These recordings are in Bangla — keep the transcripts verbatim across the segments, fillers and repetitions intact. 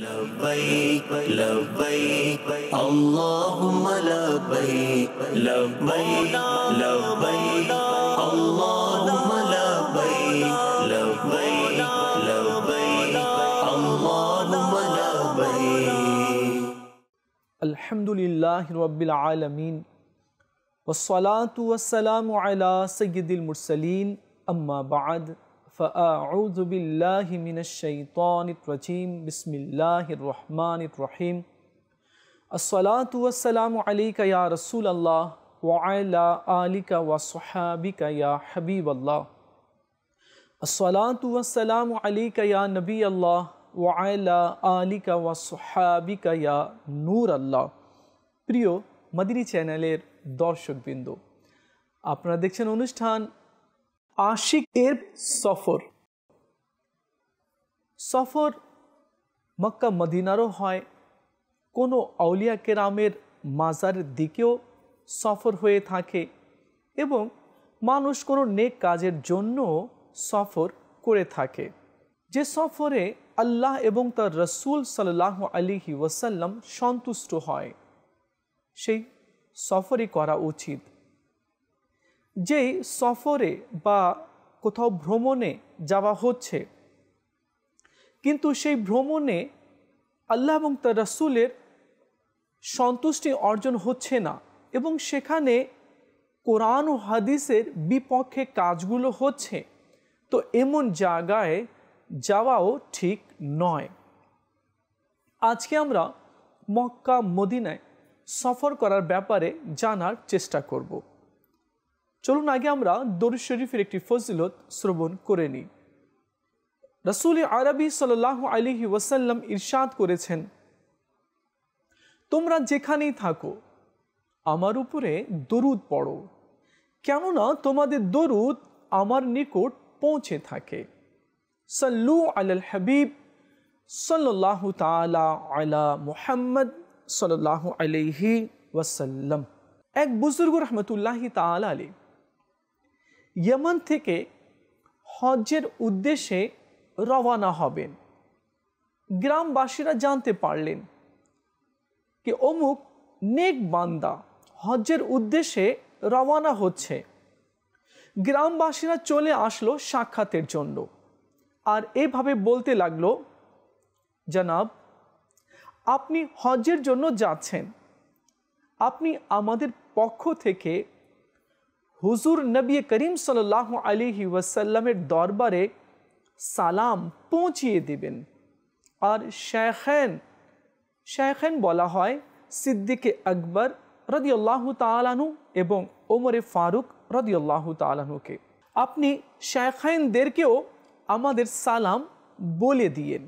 لبيك لبيك اللهم لبيك لبيك لبيك اللهم لبيك لبيك لبيك اللهم لبيك الحمد لله رب العالمين والصلاة والسلام على سيد المرسلين أما بعد فأعوذ بالله من الشيطان الرجيم بسم الله الرحمن الرحيم الصلاة والسلام عليك يا رسول الله وعلى آلك وصحابك يا حبيب الله الصلاة والسلام عليك يا نبي الله وعلى آلك وصحابك يا نور الله প্রিয় মাদিনী চ্যানেলের দর্শকবৃন্দ, আপনারা দেখছেন অনুষ্ঠান আশিক এর সফর। সফর মক্কা মদিনারও হয়, কোনো আউলিয়া কেরামের মাজারের দিকেও সফর হয়ে থাকে এবং মানুষ কোনো নেক কাজের জন্য সফর করে থাকে। যে সফরে আল্লাহ এবং তার রসুল সাল্লাল্লাহু আলাইহি ওয়াসাল্লাম সন্তুষ্ট হয় সেই সফরই করা উচিত। যেই সফরে বা কোথাও ভ্রমণে যাওয়া হচ্ছে কিন্তু সেই ভ্রমণে আল্লাহ এবং তার রাসূলের সন্তুষ্টি অর্জন হচ্ছে না এবং সেখানে কোরআন ও হাদিসের বিপক্ষে কাজগুলো হচ্ছে, তো এমন জায়গায় যাওয়াও ঠিক নয়। আজকে আমরা মক্কা মদিনায় সফর করার ব্যাপারে জানার চেষ্টা করব। চলুন আগে আমরা দরুদ শরীফের একটি ফজিলত শ্রবণ করে নিই। রাসূল আরবি সাল্লাল্লাহু আলাইহি ওয়াসাল্লাম ইরশাদ করেছেন, তোমরা যেখানেই থাকো আমার উপরে দরুদ পড়ো, কেননা তোমাদের দরুদ আমার নিকট পৌঁছে থাকে। সাল্লু আলাল হাবিব সাল্লাল্লাহু তাআলা আলা মুহাম্মদ সাল্লাল্লাহু আলাইহি ওয়াসাল্লাম। এক বুজুর্গ রহমতুল্লাহি তাআলা আলাইহি ইয়েমান থেকে হজ্জের উদ্দেশ্যে রওনা হবেন। গ্রামবাসীরা জানতে পারলেন কি অমুক নেক বান্দা হজ্জের উদ্দেশ্যে রওনা হচ্ছে। গ্রামবাসীরা চলে আসলো সাক্ষাতের জন্য আর এভাবে বলতে লাগলো, জনাব আপনি হজ্জের জন্য যাচ্ছেন, আপনি আমাদের পক্ষ থেকে হুজুর নবী করিম সাল্লাল্লাহু আলাইহি ওয়াসাল্লামের দরবারে সালাম পৌঁছিয়ে দিবেন। আর শায়খান শায়খান বলা হয় সিদ্দিকে আকবর রাদিয়াল্লাহু তাআলা আনহু এবং ওমরে ফারুক রাদিয়াল্লাহু তাআলা আনহুকে, আপনি শায়খানদেরকেও আমাদের সালাম বলে দিয়েন।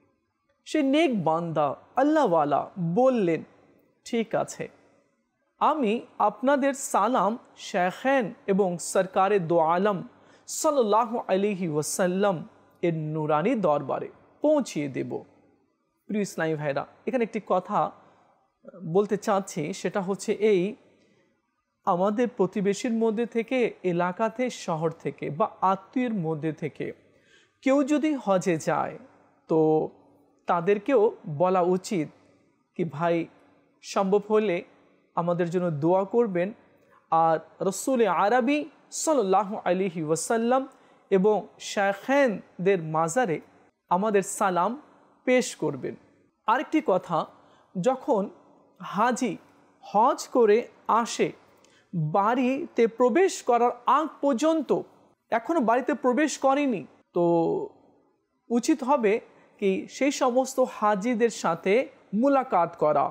সে নেক বান্দা আল্লাহওয়ালা বললেন, ঠিক আছে, আমি আপনাদের সালাম শায়খান এবং সরকারে দো আলম সাল্লাল্লাহু আলাইহি ওয়াসাল্লাম এর নুরানি দরবারে পৌঁছিয়ে দেব। প্রিয় ইসলামী ভাইরা, এখানে একটি কথা বলতে চাচ্ছি, সেটা হচ্ছে এই, আমাদের প্রতিবেশীর মধ্যে থেকে, এলাকাতে, শহর থেকে বা আত্মীয়ের মধ্যে থেকে কেউ যদি হজে যায় তো তাদেরকেও বলা উচিত কি ভাই সম্ভব হলে আমাদের জন্য দোয়া করবেন আর রাসূল আরবি সাল্লাল্লাহু আলাইহি ওয়াসাল্লাম এবং শায়খানদের মাজারে আমাদের সালাম পেশ করবেন। আরেকটি কথা, যখন হাজি হজ করে আসে বাড়িতে প্রবেশ করার আগ পর্যন্ত এখনো বাড়িতে প্রবেশ করেনি, তো উচিত হবে কি সেই সমস্ত হাজিদের সাথে মুলাকাত করা,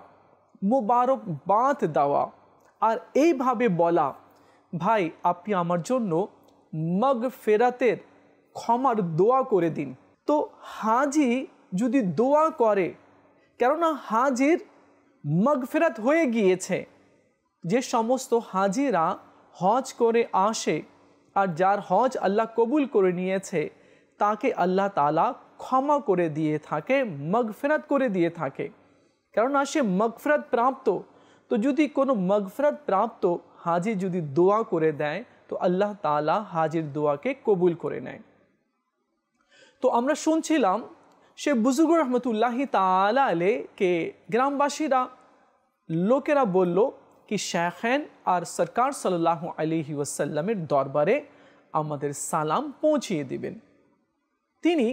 মুবারকবাদ দেওয়া আর এইভাবে বলা, ভাই আপনি আমার জন্য মাগফিরাতের ক্ষমার দোয়া করে দিন। তো হাজি যদি দোয়া করে, কেননা হাজির মাগফিরাত হয়ে গিয়েছে, যে সমস্ত হাজিরা হজ করে আসে আর যার হজ আল্লাহ কবুল করে নিয়েছে তাকে আল্লাহ তাআলা ক্ষমা করে দিয়ে থাকে, মাগফিরাত করে দিয়ে থাকে, কেননা সে মাগফিরাত প্রাপ্ত। তো যদি কোনো মাগফিরাত প্রাপ্ত হাজি যদি দোয়া করে দেয় তো আল্লাহ তাআলা হাজির দোয়াকে কবুল করে নেয়। তো আমরা শুনছিলাম সে বুজুর্গ রহমতুল্লাহি তাআলা আলাইকে গ্রামবাসীরা লোকেরা বলল কি শায়খেন আর সরকার সাল্লাল্লাহু আলাইহি ওয়াসাল্লামের দরবারে আমাদের সালাম পৌঁছিয়ে দিবেন। তিনি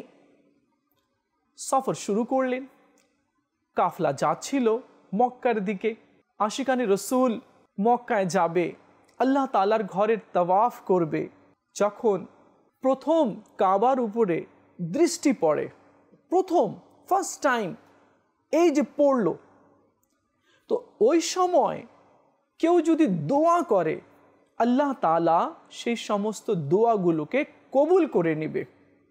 সফর শুরু করলেন। কাফলা যাচ্ছিল মক্কার দিকে। আশিকানি রসুল মক্কায় যাবে, আল্লাহ তাআলার ঘরের তাওয়াফ করবে। যখন প্রথম কাবার উপরে দৃষ্টি পড়ে, প্রথম ফার্স্ট টাইম এই যে পড়ল, তো ওই সময় কেউ যদি দোয়া করে আল্লাহ তাআলা সেই সমস্ত দোয়াগুলোকে কবুল করে নেবে।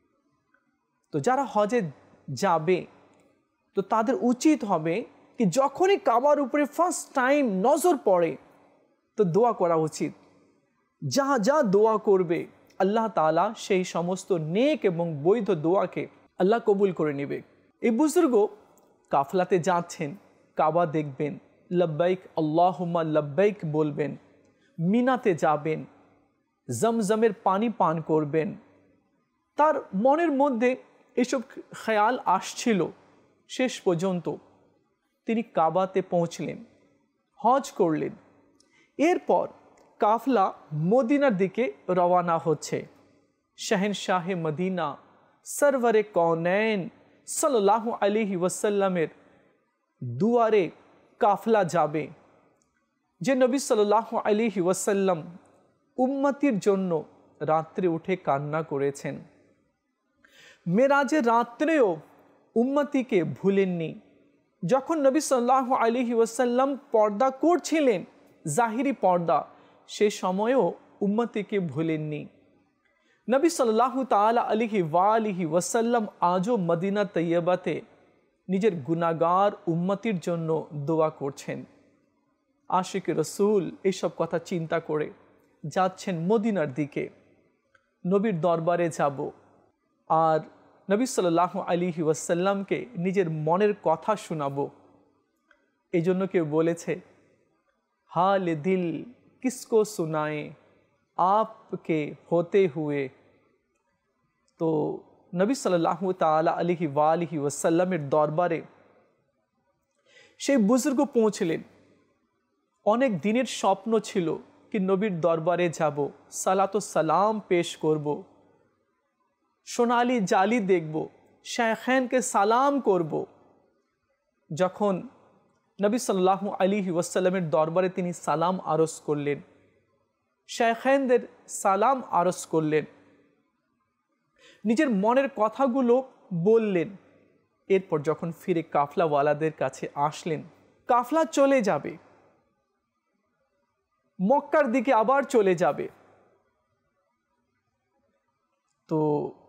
তো যারা হজে যাবে তো তাদের উচিত হবে কি যখনই কাবার উপরে ফার্স্ট টাইম নজর পড়ে তো দোয়া করা উচিত। যা যা দোয়া করবে আল্লাহ তাআলা সেই সমস্ত নেক এবং বৈধ দোয়াকে আল্লাহ কবুল করে নেবে। এই বুজুর্গ কাফলাতে যাচ্ছেন, কাবা দেখবেন, লব্বাইক আল্লাহুম্মা লব্বাইক বলবেন, মিনাতে যাবেন, জমজমের পানি পান করবেন। তার মনের মধ্যে এসব খেয়াল আসছিল। শেষ পর্যন্ত তিনি কাবাতে পৌঁছলেন, হজ করলেন। এরপর কাফলা মদিনার দিকে রওনা হচ্ছে। শাহেনশাহে মদিনা সরওয়ারে কৌনैन সাল্লাল্লাহু আলাইহি ওয়াসাল্লামের দুয়ারে কাফলা যাবে, যে নবী সাল্লাল্লাহু আলাইহি ওয়াসাল্লাম উম্মতির জন্য রাত্রে উঠে কান্না করেছেন। মেরাজের রাত্রেও উম্মতিকে ভুলেননি। যখন নবী সাল্লাল্লাহু আলাইহি ওয়াসাল্লাম পর্দা করছিলেন, জাহিরি পর্দা, সে সময়েও উম্মতিকে ভুলেননি। নবী সাল্লাল্লাহু তাআলা আলাইহি ওয়ালিহি ওয়াসাল্লাম আজও মদিনা তৈয়বাতে নিজের গুনাহগার উম্মতির জন্য দোয়া করছেন। আশিক রসুল এইসব কথা চিন্তা করে যাচ্ছেন মদিনার দিকে। নবীর দরবারে যাব আর নবী সাল্লাল্লাহু আলাইহি ওয়াসাল্লামকে নিজের মনের কথা শোনাবো। এই জন্য কেউ বলেছে, হাল দিল কিসকো সুনায়ে আপকে হতে হুয়ে। তো নবী সাল্লাল্লাহু তাআলা আলাইহি ওয়ালিহি ওয়াসাল্লামের দরবারে সেই বুজুর্গ পৌঁছলেন। অনেক দিনের স্বপ্ন ছিল কি নবীর দরবারে যাব, সালাত ও সালাম পেশ করব, সোনালি জালি দেখব, শায়খেনকে সালাম করব। যখন নবী সাল্লাল্লাহু আলাইহি ওয়াসাল্লামের দরবারে তিনি সালাম আরজ করলেন, শায়খেনদের সালাম আরজ করলেন, নিজের মনের কথাগুলো বললেন। এরপর যখন ফিরে কাফলাওয়ালাদের কাছে আসলেন, কাফলা চলে যাবে, মক্কার দিকে আবার চলে যাবে। তো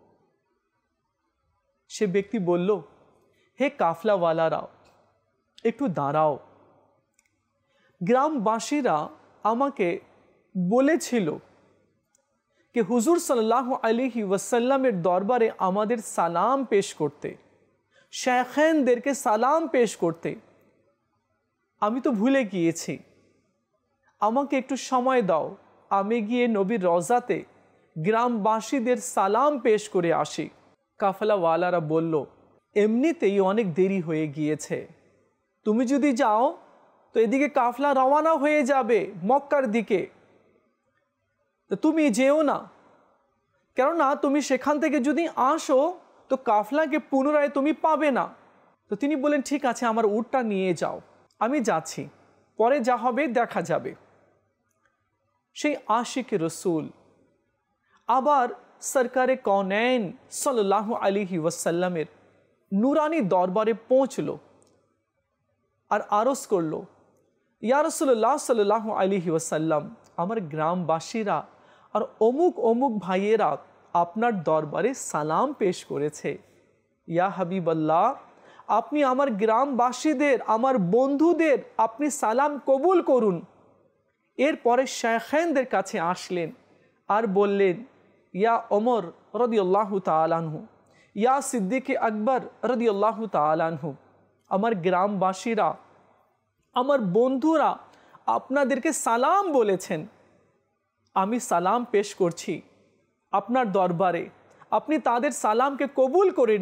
সে ব্যক্তি বলল, হে কাফলাওয়ালারা একটু দাঁড়াও, গ্রামবাসীরা আমাকে বলেছিল कि हुजूर सल्लल्लाहु अलैहि वसल्लमेर दरबारे आमादेर सालाम पेश करते, शायखेनदेरके सालाम पेश करते। आमी तो भूले गिয়েছি, আমাকে একটু সময় দাও, আমি গিয়ে নবীর রওজাতে গ্রামবাসীদের সালাম পেশ করে আসি। কাফলাওয়ালারা বলল, এমনিতেই অনেক দেরি হয়ে গিয়েছে, তুমি যদি যাও তো এদিকে কাফলা রওনা হয়ে যাবে মক্কার দিকে, তো তুমি যেও না, কেননা তুমি সেখান থেকে যদি আসো তো কাফলাকে পুনরায় তুমি পাবে না। তো তিনি বলেন, ঠিক আছে, আমার উটটা নিয়ে যাও, আমি যাচ্ছি, পরে যা হবে দেখা যাবে। সেই আশিক রসুল আবার সরকারে কৌনैन সাল্লাল্লাহু আলাইহি ওয়াসাল্লামের নুরানি দরবারে পৌঁছলো আর আরজ করলো, ইয়া রাসূলুল্লাহ সাল্লাল্লাহু আলাইহি ওয়াসাল্লাম, আমার গ্রামবাসীরা আর অমুক অমুক ভাইয়েরা আপনার দরবারে সালাম পেশ করেছে। ইয়া হাবিবাল্লাহ, আপনি আমার গ্রামবাসীদের, আমার বন্ধুদের আপনি সালাম কবুল করুন। এরপরে শায়খেনদের কাছে আসলেন আর বললেন, ইয়া ওমর রাদিয়াল্লাহু তাআলা আনহু, ইয়া সিদ্দিক আকবর রাদিয়াল্লাহু তাআলা আনহু, আমার গ্রামবাসীরা, আমার বন্ধুরা আপনাদেরকে সালাম বলেছেন, আমি সালাম পেশ করছি আপনার দরবারে, আপনি তাদের সালামকে কবুল করে নিন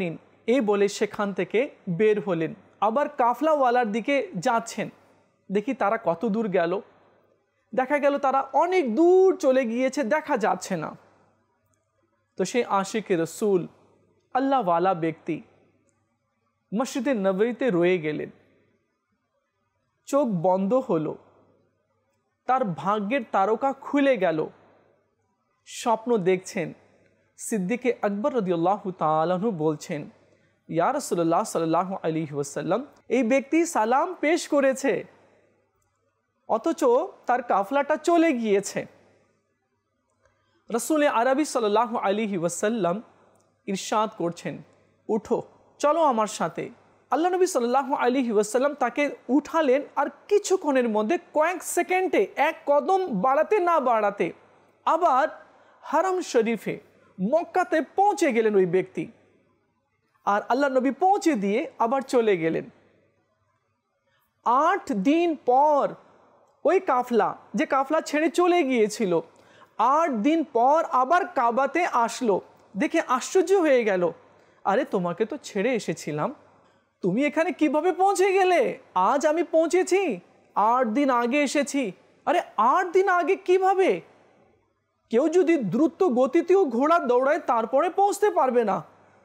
এই বলে সেখান থেকে বের হলেন, আবার কাফলাওয়ালার দিকে যাচ্ছেন। দেখি তারা কত দূর গেল, দেখা গেল তারা অনেক দূর চলে গিয়েছে, দেখা যাচ্ছে না। তো সেই আশিকে রসুল আল্লাহওয়ালা ব্যক্তি মসজিদে নববীতে রয়ে গেলেন, চোখ বন্ধ হলো, তার ভাগ্যের তারকা খুলে গেল। স্বপ্ন দেখছেন, সিদ্দিকে আকবর রাদিয়াল্লাহু তাআলা আনহু বলছেন, ইয়া রাসূলুল্লাহ সাল্লাল্লাহু আলাইহি ওয়াসাল্লাম, এই ব্যক্তি সালাম পেশ করেছে অথচ তার কাফলাটা চলে গিয়েছে। রাসূল আরবি সাল্লাল্লাহু আলাইহি ওয়াসাল্লাম ইরশাদ করছেন, উঠো, চলো আমার সাথে। আল্লাহ নবী সাল্লাল্লাহু আলাইহি ওয়াসাল্লাম তাকে উঠালেন, আর কিছুক্ষণের মধ্যে কয়েক সেকেন্ডে এক কদম বাড়াতে না বাড়াতে আবার হারাম শরীফে মক্কাতে পৌঁছে গেলেন ওই ব্যক্তি। আর আল্লাহ নবী পৌঁছে দিয়ে আবার চলে গেলেন। আট দিন পর ওই কাফলা, যে কাফলা ছেড়ে চলে গিয়েছিল, আট দিন পর আবার কাবাতে আসলো। দেখে আশ্চর্য হয়ে গেল, আরে তোমাকে তো ছেড়ে এসেছিলাম, তুমি এখানে কিভাবে পৌঁছে গেলে? আজ আমি পৌঁছেছি, আট দিন আগে এসেছি। আরে আট দিন আগে কিভাবে? কেউ যদি দ্রুত গতিতেও ঘোড়া দৌড়ায় তারপরে পৌঁছতে পারবে না।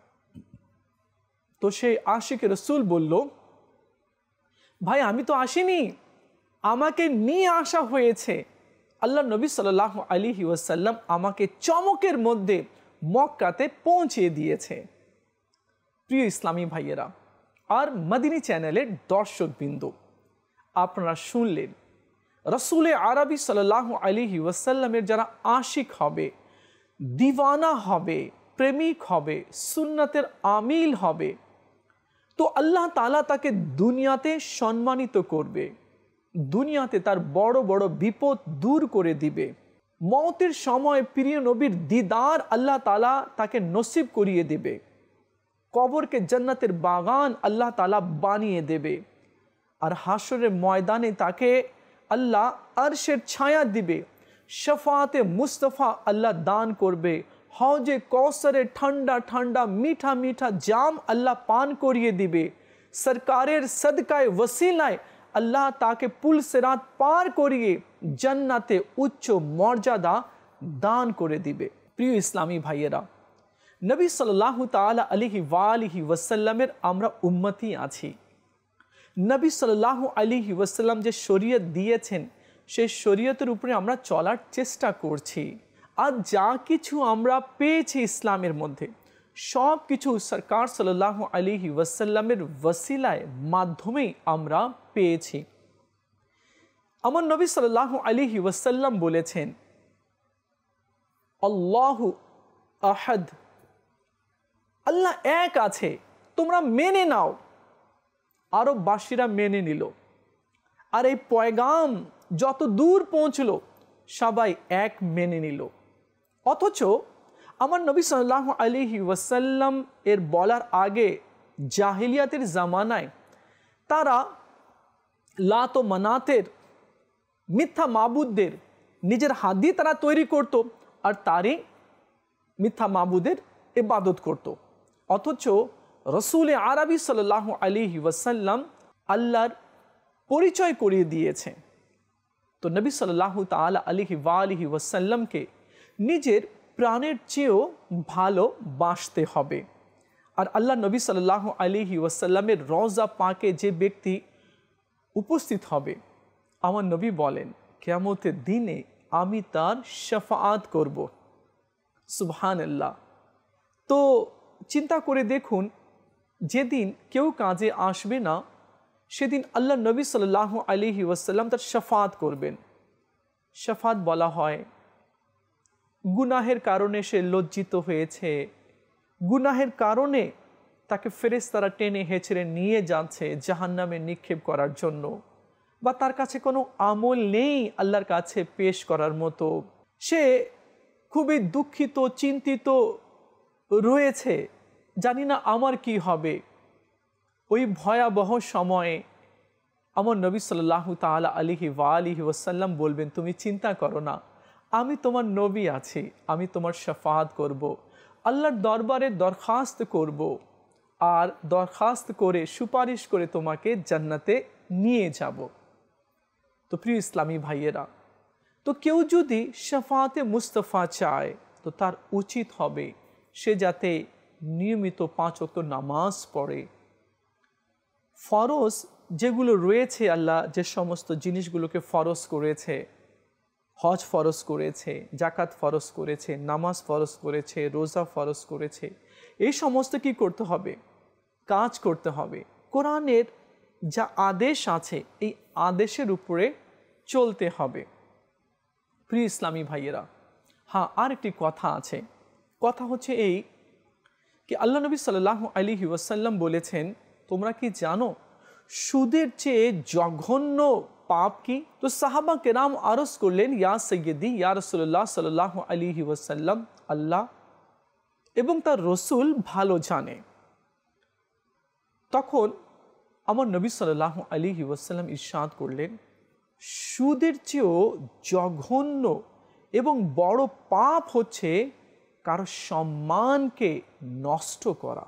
তো সেই আশিকে রসুল বলল, ভাই আমি তো আসিনি, আমাকে নিয়ে আসা হয়েছে। আল্লাহ নবী সাল্লাল্লাহু আলাইহি ওয়াসাল্লাম আমাকে চমকের মধ্যে মক্কাতে পৌঁছে দিয়েছে। প্রিয় ইসলামী ভাইয়েরা আর মদিনী চ্যানেলের দর্শকবৃন্দ, আপনারা শুনলেন রাসূল আরবি সাল্লাল্লাহু আলাইহি ওয়াসাল্লামের যারা আশিক হবে, দিওয়ানা হবে, প্রেমিক হবে, সুন্নাতের আমিল হবে, তো আল্লাহ তাআলা তাকে দুনিয়াতে সম্মানিত করবে, দুনিয়াতে তার বড় বড় বিপদ দূর করে দিবে। মওতের সময় প্রিয় নবীর দিদার আল্লাহ তাআলা তাকে নসিব করিয়ে দেবে। কবরকে জান্নাতের বাগান আল্লাহ তাআলা বানিয়ে দেবে। আর হাসরের ময়দানে তাকে আল্লাহ আরশের ছায়া দিবে। শফাতে মুস্তফা আল্লাহ দান করবে। হৌজে কৌসরে ঠান্ডা ঠান্ডা মিঠা মিঠা জাম আল্লাহ পান করিয়ে দিবে। সরকারের সদকায় ওসিলায় আল্লাহ তাকে পুল সিরাত পার করিয়ে জান্নাতে উচ্চ মর্যাদা দান করে দিবে। প্রিয় ইসলামী ভাইয়েরা, নবী সাল্লাল্লাহু তাআলা আলাইহি ওয়ালিহি ওয়াসাল্লামের আমরা উম্মতি আছি। নবী সাল্লাল্লাহু আলাইহি ওয়াসাল্লাম যে শরীয়ত দিয়েছেন, সেই শরীয়তের উপরে আমরা চলার চেষ্টা করছি। আর যা কিছু আমরা পেয়েছি ইসলামের মধ্যে, সব কিছু সরকার সাল্লাল্লাহু আলাইহি ওয়াসাল্লামের ওসিলায় মাধ্যমেই আমরা পেয়েছি। আমার নবী সাল্লাল্লাহু আলাইহি ওয়াসাল্লাম বলেছেন, আল্লাহু আহাদ, আল্লাহ এক আছে, তোমরা মেনে নাও। আরববাসীরা মেনে নিল। আর এই পয়গাম যত দূর পৌঁছলো, সবাই এক মেনে নিল। অথচ আমার নবী সাল্লাল্লাহু আলাইহি ওয়াসাল্লাম এর বলার আগে জাহিলিয়াতের জামানায় তারা লাত ও মানাতের মিথ্যা মাবুদদের নিজের হাত দিয়ে তারা তৈরি করত, আর তারই মিথ্যা মাবুদের ইবাদত করত। অথচ রাসূল আরবি সাল্লাল্লাহু আলাইহি ওয়াসাল্লাম আল্লাহর পরিচয় করিয়ে দিয়েছে। তো নবী সাল্লাল্লাহু তাআলা আলাইহি ওয়ালিহি ওয়াসাল্লামকে নিজের প্রাণের চেয়েও ভালো বাসতে হবে। আর আল্লাহ নবী সাল্লাল্লাহু আলাইহি ওয়াসাল্লামের রওজা পাকে যে ব্যক্তি উপস্থিত হবে, আমার নবী বলেন, কিয়ামতের দিনে আমি তার শাফাআত করব। সুবহানাল্লাহ। তো চিন্তা করে দেখুন, যেদিন কেউ কাজে আসবে না, সেদিন আল্লাহ নবী সাল্লাল্লাহু আলাইহি ওয়াসাল্লাম তার শাফাআত করবেন। শাফাআত বলা হয় গুনাহের কারণে সে লজ্জিত হয়েছে, গুনাহের কারণে তাকে ফেরেশতারা টেনে হেঁচড়ে নিয়ে যাচ্ছে জাহান্নামে নিক্ষেপ করার জন্য, বা তার কাছে কোনো আমল নেই আল্লাহর কাছে পেশ করার মতো, সে খুবই দুঃখিত চিন্তিত রয়েছে, জানি না আমার কি হবে। ওই ভয়াবহ সময়ে আমার নবী সাল্লাল্লাহু তাআলা আলাইহি ওয়ালিহি ওয়াসাল্লাম বলবেন, তুমি চিন্তা করো না, আমি তোমার নবী আছি, আমি তোমার শাফাআত করব, আল্লাহর দরবারে দরখাস্ত করব, আর দরখাস্ত করে সুপারিশ করে তোমাকে জান্নাতে নিয়ে যাব। তো প্রিয় ইসলামী ভাইয়েরা, তো কেউ যদি শাফাতে মুস্তাফা চায় তো তার উচিত হবে সে যাতে নিয়মিত পাঁচ ওয়াক্ত নামাজ পড়ে। ফরজ যেগুলো রয়েছে, আল্লাহ যে সমস্ত জিনিসগুলোকে ফরজ করেছে, হজ ফরজ করেছে, জাকাত ফরজ করেছে, নামাজ ফরজ করেছে, রোজা ফরজ করেছে, এই সমস্ত কি করতে হবে? কাজ করতে হবে। কোরআনের যা আদেশ আছে এই আদেশের উপরে চলতে হবে। প্রিয় ইসলামী ভাইয়েরা, হ্যাঁ, আর একটি কথা আছে। কথা হচ্ছে এই কি আল্লাহ নবী সাল্লাল্লাহু আলাইহি ওয়াসাল্লাম বলেছেন, তোমরা কি জানো সুদের চেয়ে জঘন্য পাপ কি? তো সাহাবা কেরাম আরজ করলেন, ইয়া সৈয়দি ইয়া রাসূলুল্লাহ সাল্লাল্লাহু আলাইহি ওয়াসাল্লাম, আল্লাহ এবং তার রসুল ভালো জানে। তখন আমার নবী সাল্লাল্লাহু আলাইহি ওয়াসাল্লাম ইরশাদ করলেন, সুদের চেয়েও জঘন্য এবং বড় পাপ হচ্ছে কারো সম্মানকে নষ্ট করা।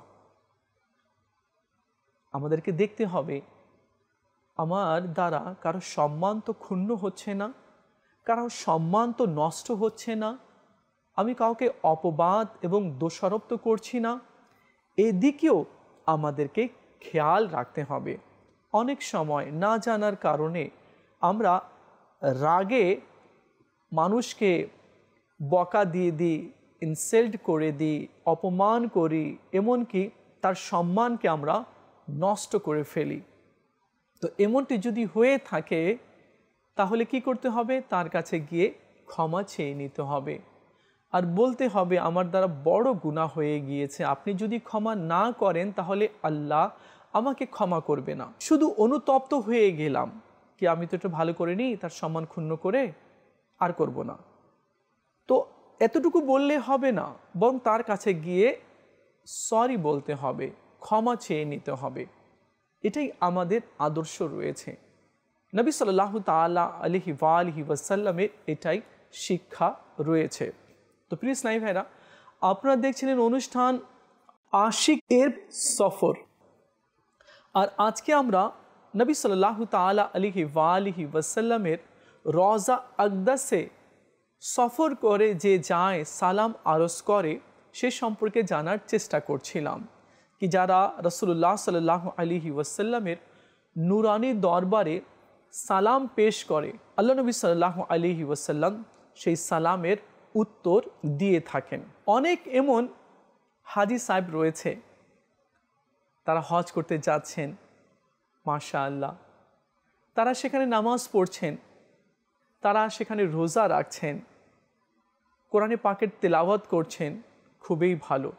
আমাদেরকে দেখতে হবে আমার দ্বারা কারো সম্মান তো ক্ষুণ্ণ হচ্ছে না, কারো সম্মান তো নষ্ট হচ্ছে না, আমি কাউকে অপবাদ এবং দোষারোপ তো করছি না, এদিকেও আমাদেরকে খেয়াল রাখতে হবে। অনেক সময় না জানার কারণে আমরা রাগে মানুষকে বকা দিয়ে দিই, ইনসাল্ট করে দিই, অপমান করি, এমনকি তার সম্মানকে আমরা নষ্ট করে ফেলি। তো এমনটি যদি হয়ে থাকে তাহলে কি করতে হবে? তার কাছে গিয়ে ক্ষমা চেয়ে নিতে হবে আর বলতে হবে, আমার দ্বারা বড় গুনাহ হয়ে গিয়েছে, আপনি যদি ক্ষমা না করেন তাহলে আল্লাহ আমাকে ক্ষমা করবে না। শুধু অনুতপ্ত হয়ে গেলাম কি আমি তো একটু ভালো করে নিই, তার সম্মান ক্ষুণ্ণ করে আর করব না, তো এতটুকু বললে হবে না, বরং তার কাছে গিয়ে সরি বলতে হবে, ক্ষমা চেয়ে নিতে হবে। এটাই আমাদের আদর্শ রয়েছে। নবী সাল্লাল্লাহু তাআলা আলাইহি ওয়া আলিহি ওয়াসাল্লামের এটাই শিক্ষা রয়েছে। তো প্রিয় ইসলামী ভাইরা, আপনারা দেখছিলেন অনুষ্ঠান আশিক এর সফর, আর আজকে আমরা নবী সাল্লাল্লাহু তাআলা আলাইহি ওয়া আলিহি ওয়াসাল্লামের রওজা আকদাসে সফর করে যে যায়, সালাম আরজ করে, সে সম্পর্কে জানার চেষ্টা করছিলাম কি যারা রাসূলুল্লাহ সাল্লাল্লাহু আলাইহি ওয়াসাল্লামের নুরানি দরবারে সালাম পেশ করে, আল্লাহ নবী সাল্লাল্লাহু আলাইহি ওয়াসাল্লাম সেই সালামের উত্তর দিয়ে থাকেন। অনেক এমন হাজি সাহেব রয়েছে, তারা হজ করতে যাচ্ছেন, মাশাআল্লাহ, তারা সেখানে নামাজ পড়ছেন, তারা সেখানে রোজা রাখছেন, কোরআনে পাকের তেলাওয়াত করছেন, খুবই ভালো।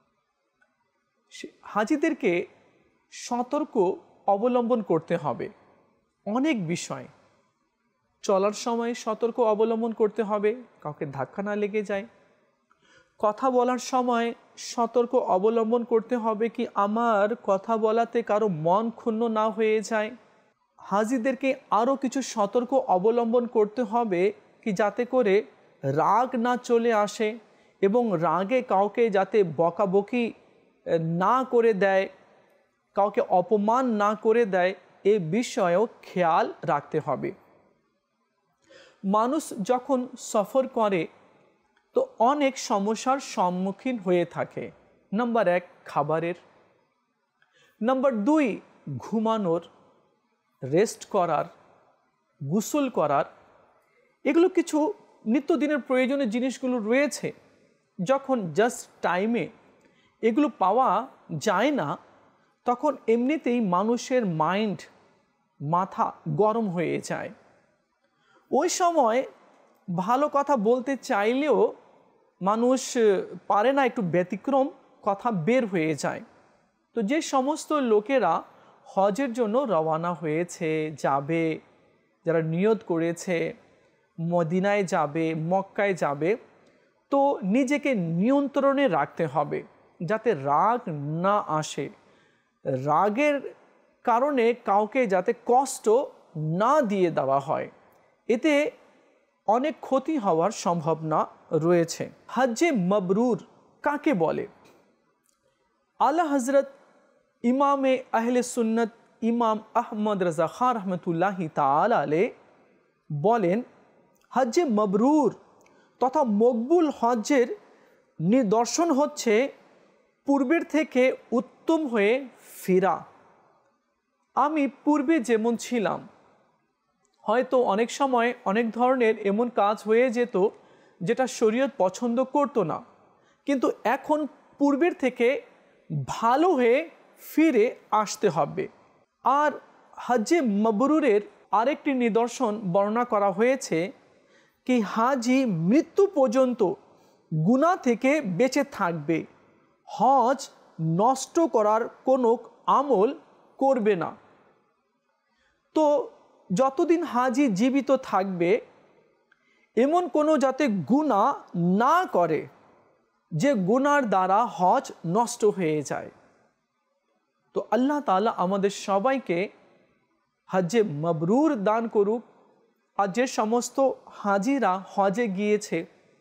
হাজিদেরকে সতর্ক অবলম্বন করতে হবে অনেক বিষয়। চলার সময় সতর্ক অবলম্বন করতে হবে কাউকে ধাক্কা না লেগে যায়। কথা বলার সময় সতর্ক অবলম্বন করতে হবে কি আমার কথা বলাতে কারো মন ক্ষুণ্ণ না হয়ে যায়। হাজিদেরকে আরও কিছু সতর্ক অবলম্বন করতে হবে কি যাতে করে রাগ না চলে আসে এবং রাগে কাউকে যাতে বকাবকি না করে দেয়, কাউকে অপমান না করে দেয়, এ বিষয়েও খেয়াল রাখতে হবে। মানুষ যখন সফর করে তো অনেক সমস্যার সম্মুখীন হয়ে থাকে। নাম্বার এক, খাবারের। নাম্বার দুই, ঘুমানোর, রেস্ট করার, গোসল করার, এগুলো কিছু নিত্যদিনের প্রয়োজনীয় জিনিসগুলো রয়েছে। যখন জাস্ট টাইমে এগুলো পাওয়া যায় না তখন এমনিতেই মানুষের মাইন্ড, মাথা গরম হয়ে যায়। ওই সময় ভালো কথা বলতে চাইলেও মানুষ পারে না, একটু ব্যতিক্রম কথা বের হয়ে যায়। তো যে সমস্ত লোকেরা হজের জন্য রওনা হয়েছে, যাবে, যারা নিয়ত করেছে মদিনায় যাবে, মক্কায় যাবে, তো নিজেকে নিয়ন্ত্রণে রাখতে হবে যাতে রাগ না আসে, রাগের কারণে কাউকে যাতে কষ্ট না দিয়ে দেওয়া হয়, এতে অনেক ক্ষতি হওয়ার সম্ভাবনা রয়েছে। হজ্জে মাবরুর কাকে বলে? আলা হজরত ইমামে আহলে সুন্নত ইমাম আহমদ রাজা খান রহমতুল্লাহি তাআলা আলাইহি বলেন, হজ্জে মবরুর তথা মকবুল হজ্জের নিদর্শন হচ্ছে পূর্বের থেকে উত্তম হয়ে ফেরা। আমি পূর্বে যেমন ছিলাম, হয়তো অনেক সময় অনেক ধরনের এমন কাজ হয়ে যেত যেটা শরীয়ত পছন্দ করতো না, কিন্তু এখন পূর্বের থেকে ভালো হয়ে ফিরে আসতে হবে। আর হজ্জে মবরুরের আরেকটি নিদর্শন বর্ণনা করা হয়েছে কি হাজি মৃত্যু পর্যন্ত গুনাহ থেকে বেঁচে থাকবে, হজ নষ্ট করার কোনো আমল করবে না। তো যতদিন হাজি জীবিত থাকবে এমন কোনো যাতে গুনাহ না করে যে গুনার দ্বারা হজ নষ্ট হয়ে যায়। তো আল্লাহ তাআলা আমাদের সবাইকে হজ্জে মবরুর দান করুক। আর যে সমস্ত হাজিরা হজে গিয়েছে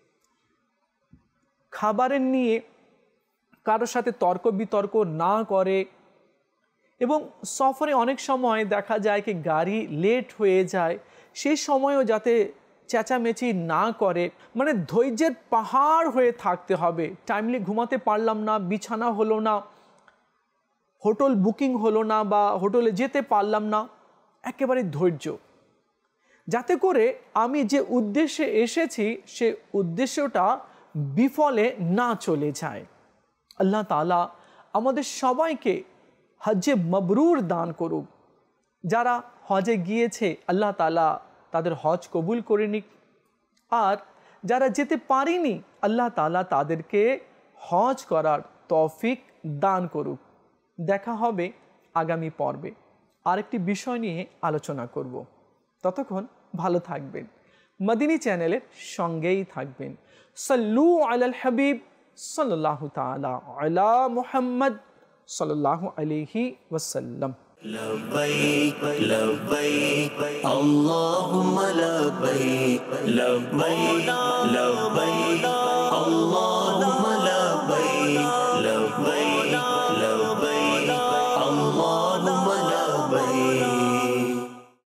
খাবারের নিয়ে কারোর সাথে তর্ক বিতর্ক না করে, এবং সফরে অনেক সময় দেখা যায় কি গাড়ি লেট হয়ে যায়, সেই সময়ও যাতে চেঁচামেচি না করে, মানে ধৈর্যের পাহাড় হয়ে থাকতে হবে। টাইমলি ঘুমাতে পারলাম না, বিছানা হলো না, হোটেল বুকিং হলো না বা হোটেলে যেতে পারলাম না, একেবারে ধৈর্য, যাতে করে আমি যে উদ্দেশ্যে এসেছি সে উদ্দেশ্যটা বিফলে না চলে যায়। আল্লাহ তাআলা আমাদের সবাইকে হজ্জে মবরুর দান করুক। যারা হজে গিয়েছে আল্লাহ তাআলা তাদের হজ কবুল করে নিক, আর যারা যেতে পারেনি আল্লাহ তাআলা তাদেরকে হজ করার তৌফিক দান করুক। দেখা হবে আগামী পর্বে, আরেকটি বিষয় নিয়ে আলোচনা করব। ততক্ষণ ভালো থাকবেন, মদিনী চ্যানেলের সঙ্গেই থাকবেন। সাল্লু আলাল হাবিব সাল্লাল্লাহু তাআলা আলা মুহাম্মদ সাল্লাল্লাহু আলাইহি ওয়াসাল্লাম। لبيك لبيك اللهم لبيك لبيك لبيك الله